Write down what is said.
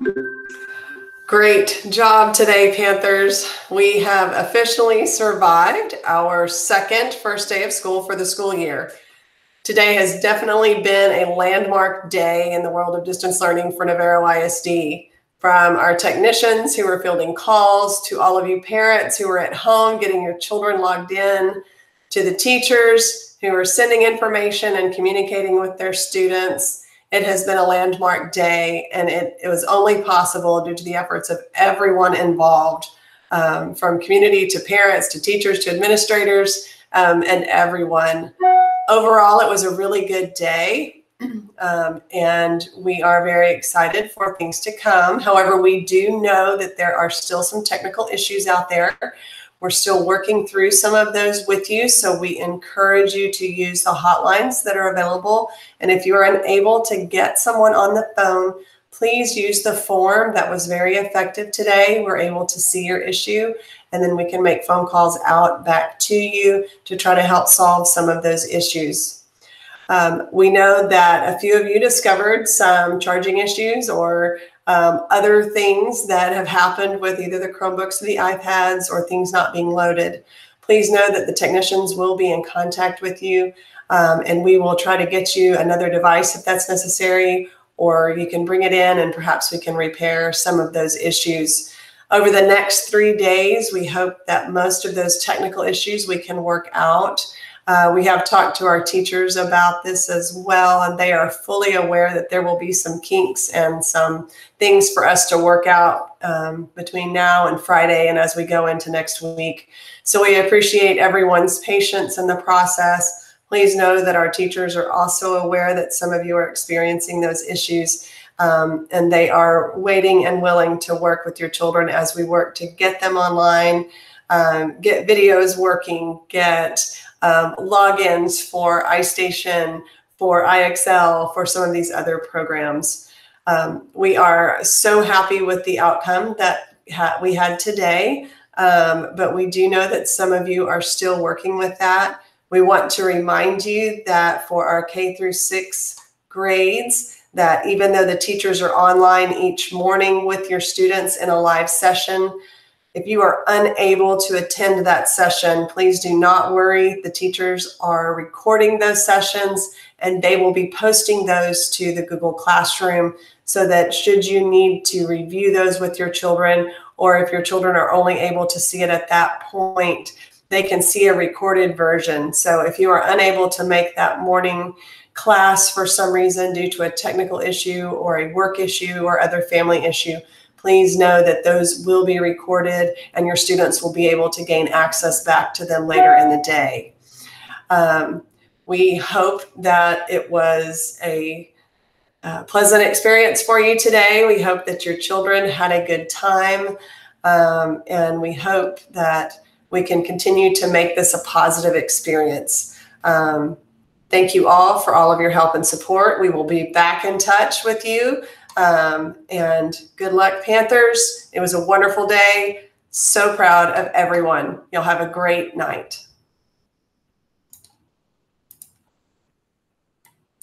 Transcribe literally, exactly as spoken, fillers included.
Great job today, Panthers. We have officially survived our second first day of school for the school year. Today has definitely been a landmark day in the world of distance learning for Navarro I S D. From our technicians who are fielding calls, to all of you parents who are at home getting your children logged in, to the teachers who are sending information and communicating with their students. It has been a landmark day, and it, it was only possible due to the efforts of everyone involved, um, from community to parents to teachers to administrators, um, and everyone. Overall, it was a really good day, um, and we are very excited for things to come. However, we do know that there are still some technical issues out there. We're still working through some of those with you, so we encourage you to use the hotlines that are available. And if you are unable to get someone on the phone, please use the form that was very effective today. We're able to see your issue, and then we can make phone calls out back to you to try to help solve some of those issues. Um, we know that a few of you discovered some charging issues or um, other things that have happened with either the Chromebooks or the iPads, or things not being loaded. Please know that the technicians will be in contact with you, um, and we will try to get you another device if that's necessary, or you can bring it in and perhaps we can repair some of those issues. Over the next three days, we hope that most of those technical issues we can work out. Uh, we have talked to our teachers about this as well, and they are fully aware that there will be some kinks and some things for us to work out um, between now and Friday and as we go into next week. So we appreciate everyone's patience in the process. Please know that our teachers are also aware that some of you are experiencing those issues, um, and they are waiting and willing to work with your children as we work to get them online, um, get videos working, get Um, logins for iStation, for I X L, for some of these other programs. Um, we are so happy with the outcome that ha we had today, um, but we do know that some of you are still working with that. We want to remind you that for our K through six grades, that even though the teachers are online each morning with your students in a live session, if you are unable to attend that session, please do not worry. The teachers are recording those sessions, and they will be posting those to the Google Classroom, so that should you need to review those with your children, or if your children are only able to see it at that point, they can see a recorded version. So if you are unable to make that morning class for some reason due to a technical issue or a work issue or other family issue, please know that those will be recorded, and your students will be able to gain access back to them later in the day. Um, we hope that it was a uh, pleasant experience for you today. We hope that your children had a good time, um, and we hope that we can continue to make this a positive experience. Um, thank you all for all of your help and support. We will be back in touch with you. Um, and good luck, Panthers. It was a wonderful day. So proud of everyone. You'll have a great night.